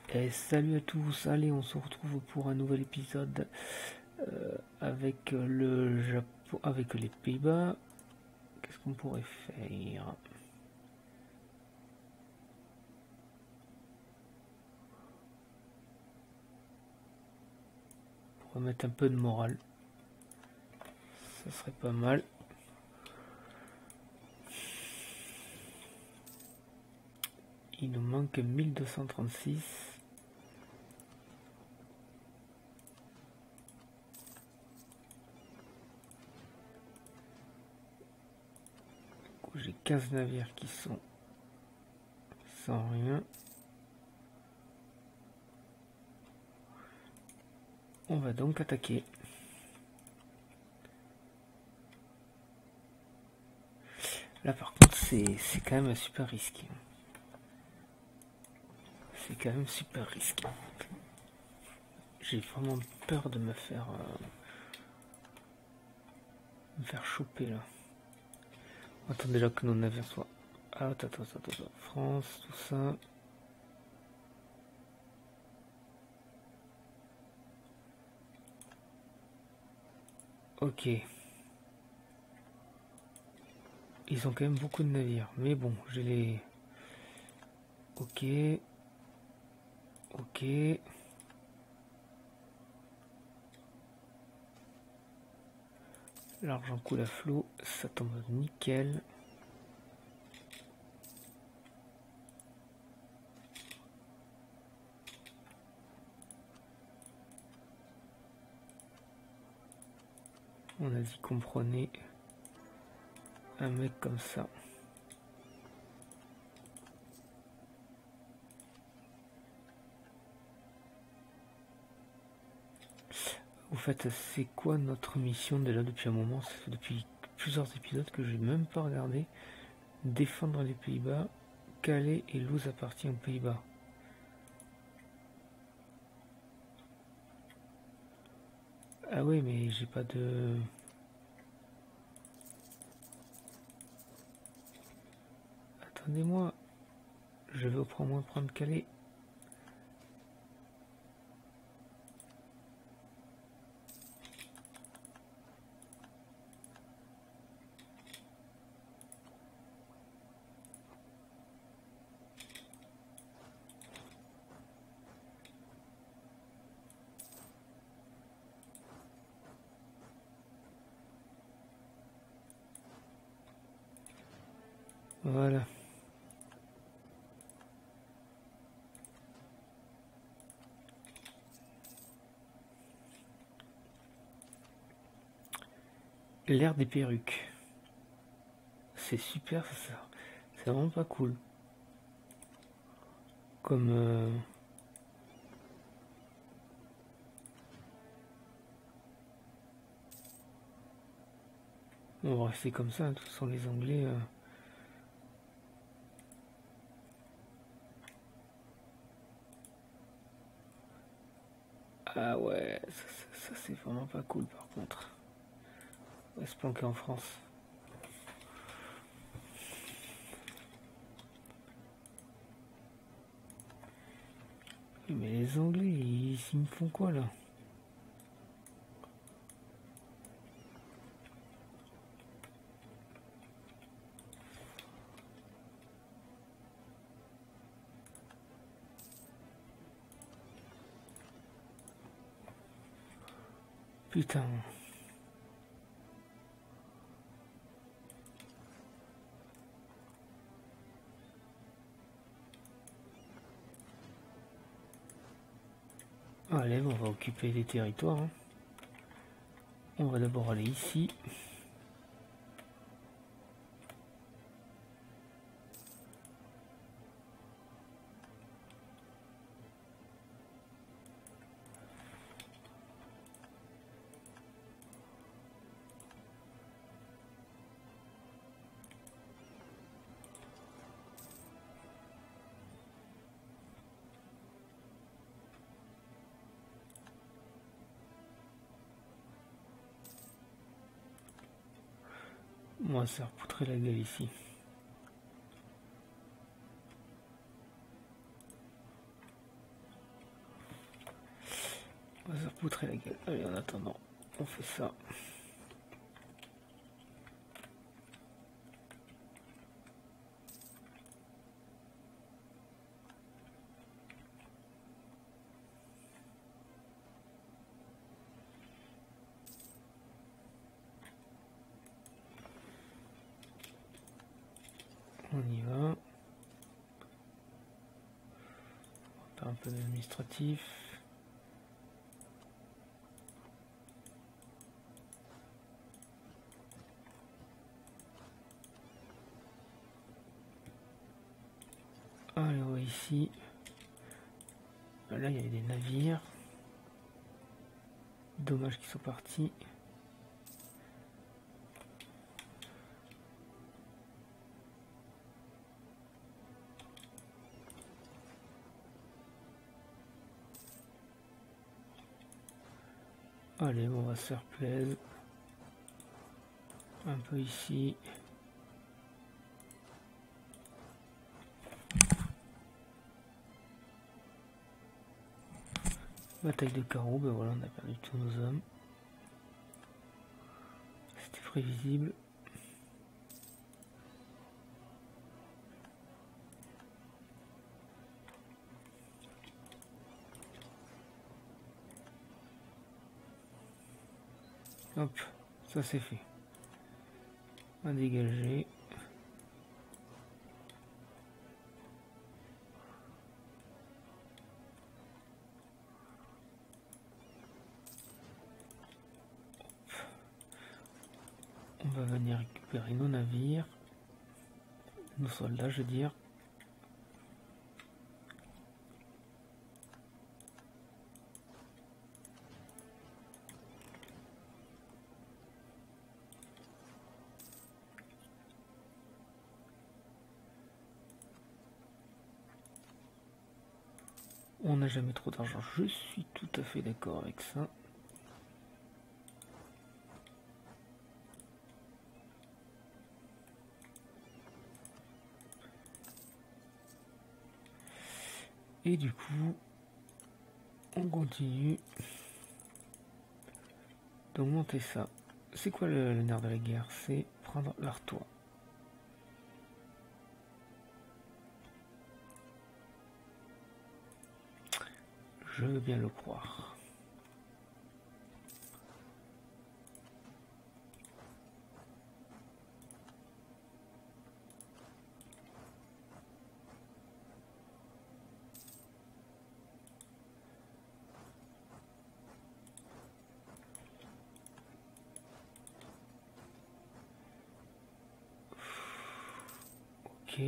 Et salut à tous, allez on se retrouve pour un nouvel épisode avec le Japon, avec les Pays-Bas. Qu'est-ce qu'on pourrait faire? On pourrait mettre un peu de morale, ça serait pas mal. Il nous manque 1236. J'ai 15 navires qui sont sans rien. On va donc attaquer. Là par contre c'est quand même super risqué. C'est quand même super risqué. J'ai vraiment peur de me faire choper là. Attends déjà que nos navires soient... Ah, attends. France, tout ça. Ok. Ils ont quand même beaucoup de navires. Mais bon, j'ai les... Ok. Ok. L'argent coule à flot. Ça tombe nickel. On a dit qu'on prenait un mec comme ça. Au fait, c'est quoi notre mission déjà depuis un moment? Ça fait depuis plusieurs épisodes que j'ai même pas regardé. Défendre les Pays-Bas. Calais et Loos appartient aux Pays-Bas. Ah oui, mais j'ai pas de... Attendez-moi. Je vais au moins prendre Calais. Voilà. L'ère des perruques. C'est super ça. C'est vraiment pas cool. Comme... On va rester comme ça, tous sont les Anglais. Ah ouais, ça c'est vraiment pas cool par contre. On va se planquer en France. Mais les Anglais, ils me font quoi là? Putain. Allez, on va occuper les territoires. Hein. On va d'abord aller ici. On va se faire poutrer la gueule ici. poutrer la gueule. Allez, en attendant, on fait ça. On y va. On va faire un peu d'administratif. Alors ici, là il y avait des navires. Dommage qu'ils sont partis. Allez, on va se faire plaisir. Un peu ici. Bataille de carreaux, ben voilà, on a perdu tous nos hommes. C'était prévisible. Hop, ça c'est fait. On va dégager. On va venir récupérer nos navires. Nos soldats, je veux dire. On n'a jamais trop d'argent, je suis tout à fait d'accord avec ça. Et du coup, on continue d'augmenter ça. C'est quoi le nerf de la guerre? C'est prendre l'Artois. Je veux bien le croire. Ok.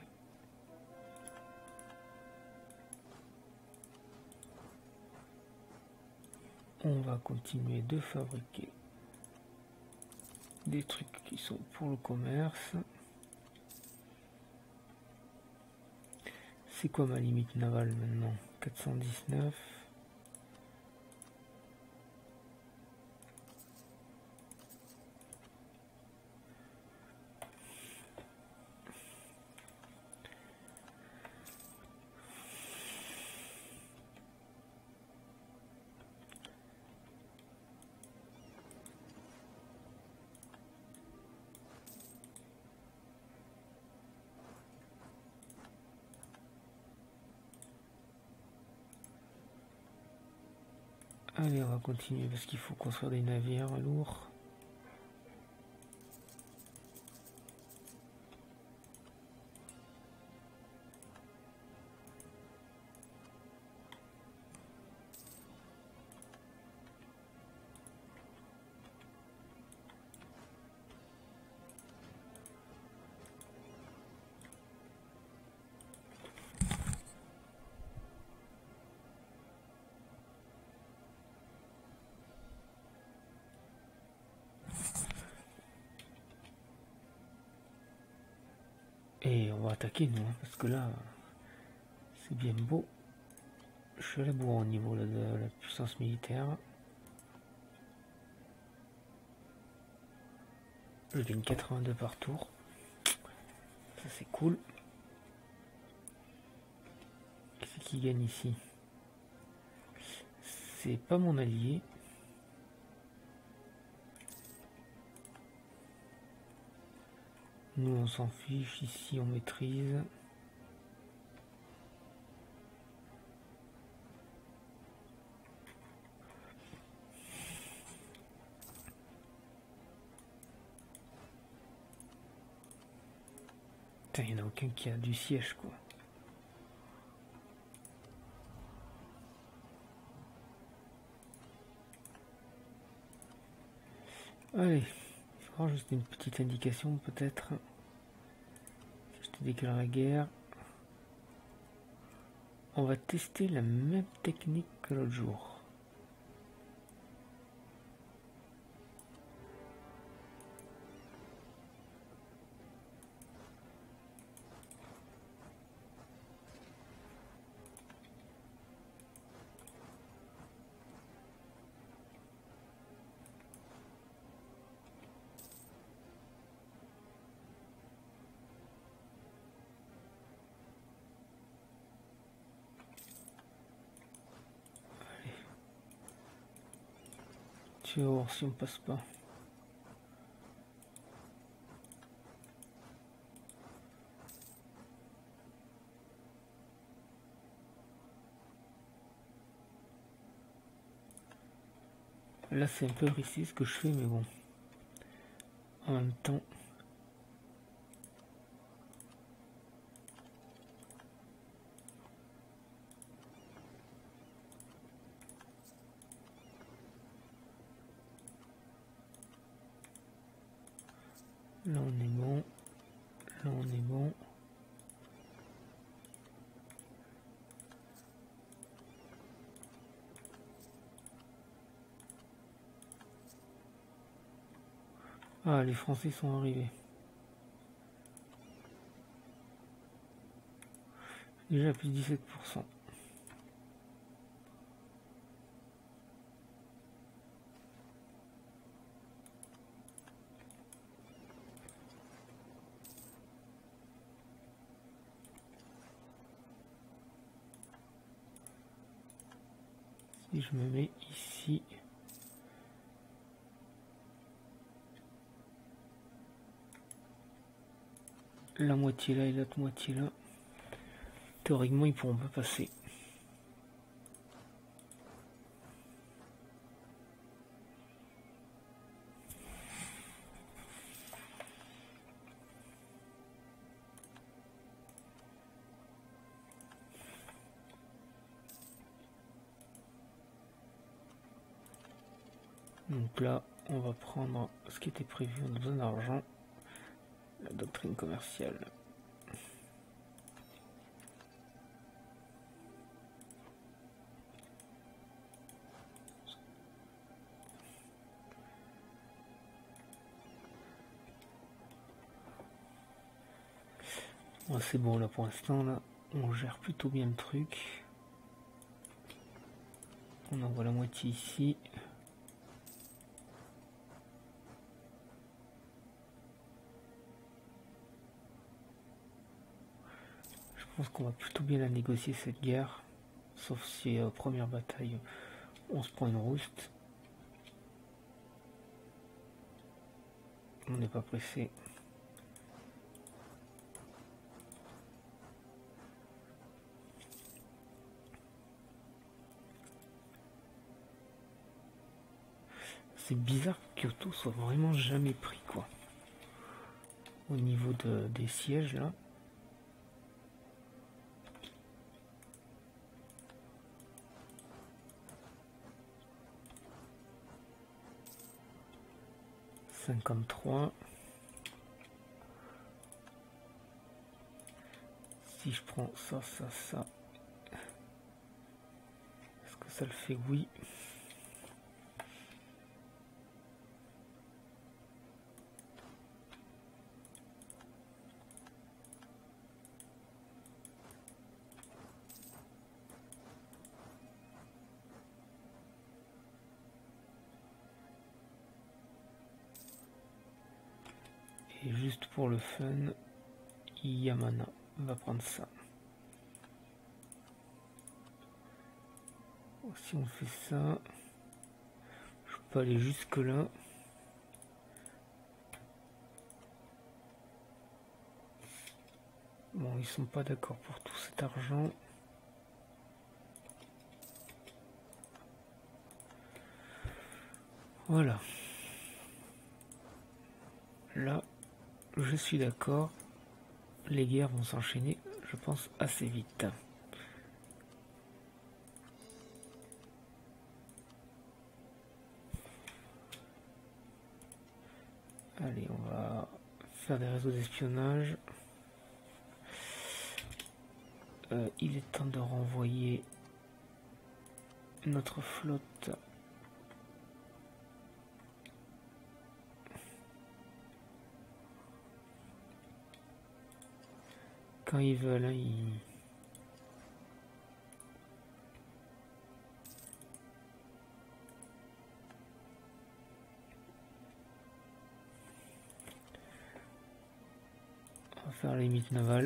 On va continuer de fabriquer des trucs qui sont pour le commerce. C'est quoi ma limite navale maintenant? 419. Allez, on va continuer parce qu'il faut construire des navires lourds. Et on va attaquer nous, hein, parce que là, c'est bien beau. Je suis à la bourre au niveau là, de la puissance militaire. Je gagne 82 par tour. Ça c'est cool. Qu'est-ce qui gagne ici? c'est pas mon allié. Nous on s'en fiche, ici on maîtrise. Putain, il n'y en a aucun qui a du siège quoi. Allez, je prends juste une petite indication peut-être. Si je te déclare la guerre. On va tester la même technique que l'autre jour. Tu vas voir si on passe pas. Là c'est un peu risqué ce que je fais mais bon. En même temps. Là on est bon. Là on est bon. Ah, les Français sont arrivés. Déjà plus 17%. Si je me mets ici. La moitié là et l'autre moitié là. Théoriquement ils pourront pas passer. Donc là on va prendre ce qui était prévu, on a besoin d'argent. La doctrine commerciale. Bon, c'est bon là pour l'instant, là on gère plutôt bien le truc. On envoie la moitié ici. Je pense qu'on va plutôt bien la négocier cette guerre. Sauf si première bataille on se prend une rouste. On n'est pas pressé. C'est bizarre que Kyoto soit vraiment jamais pris quoi. Au niveau des sièges là. « 53. Si je prends ça, ça, ça. Est-ce que ça le fait? Oui. Et juste pour le fun, Yamana va prendre ça. si on fait ça, je peux aller jusque là. Bon, ils sont pas d'accord pour tout cet argent. Voilà. Là, je suis d'accord. Les guerres vont s'enchaîner, je pense, assez vite. Allez, on va faire des réseaux d'espionnage. Il est temps de renvoyer notre flotte quand ils veulent. Hein, on va faire la limite navale.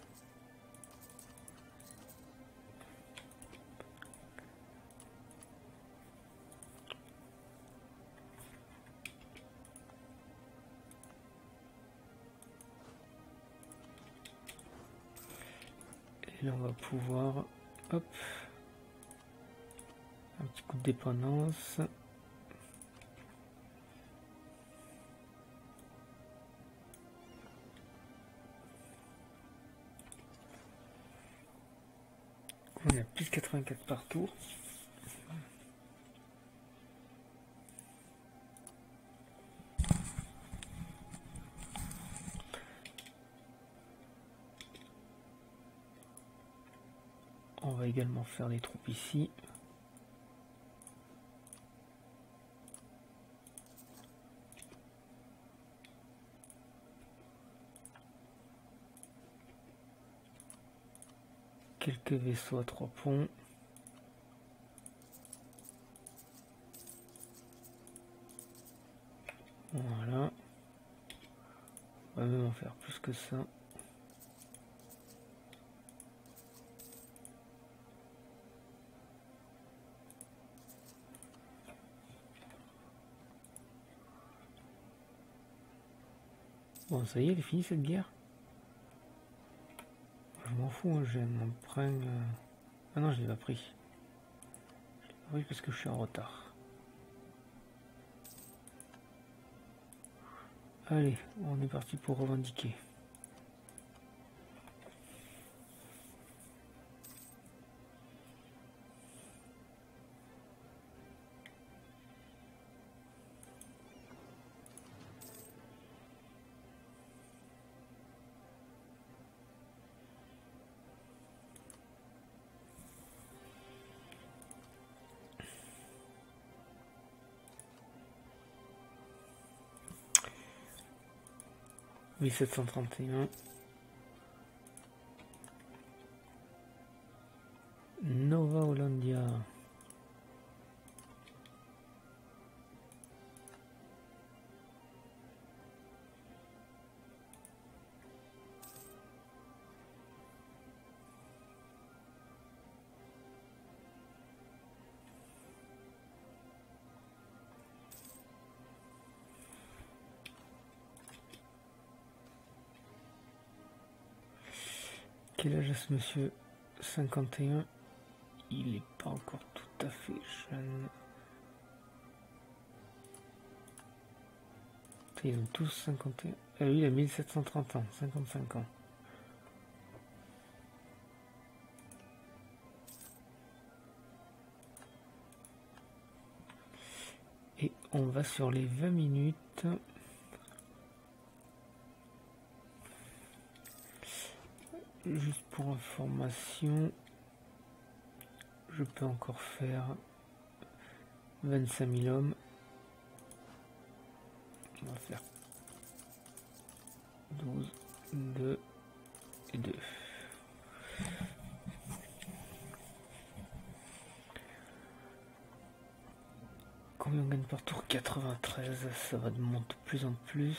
Et là on va pouvoir, hop, un petit coup de dépendance. On a plus 84 par tour. On va également faire des troupes ici. Quelques vaisseaux à 3 ponts. Voilà. On va même en faire plus que ça. Bon, ça y est, elle est finie cette guerre. Je m'en fous, hein, j'ai mon emprunt. Ah non, je l'ai pas pris. Je l'ai pas pris parce que je suis en retard. Allez, on est parti pour revendiquer. « 1731. Nova Hollandia. Quel âge a ce monsieur? 51. Il n'est pas encore tout à fait jeune. Ils ont tous 51. Ah oui, il a 1730 ans, 55 ans. Et on va sur les 20 minutes. Juste pour information, je peux encore faire 25 000 hommes. On va faire 12, 2 et 2. Combien on gagne par tour? 93, ça va de monter de plus en plus.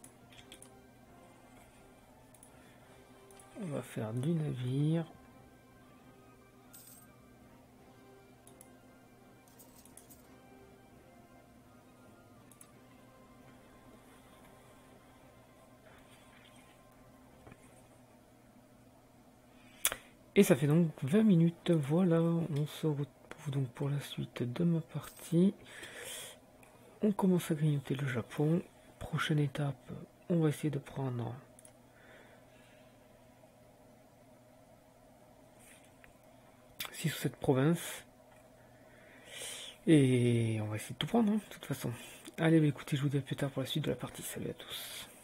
On va faire du navire. Et ça fait donc 20 minutes, voilà, on se retrouve donc pour la suite de ma partie. On commence à grignoter le Japon. Prochaine étape, on va essayer de prendre 6 ou 7 provinces. Et on va essayer de tout prendre, hein, de toute façon. Allez, bah écoutez, je vous dis à plus tard pour la suite de la partie. Salut à tous.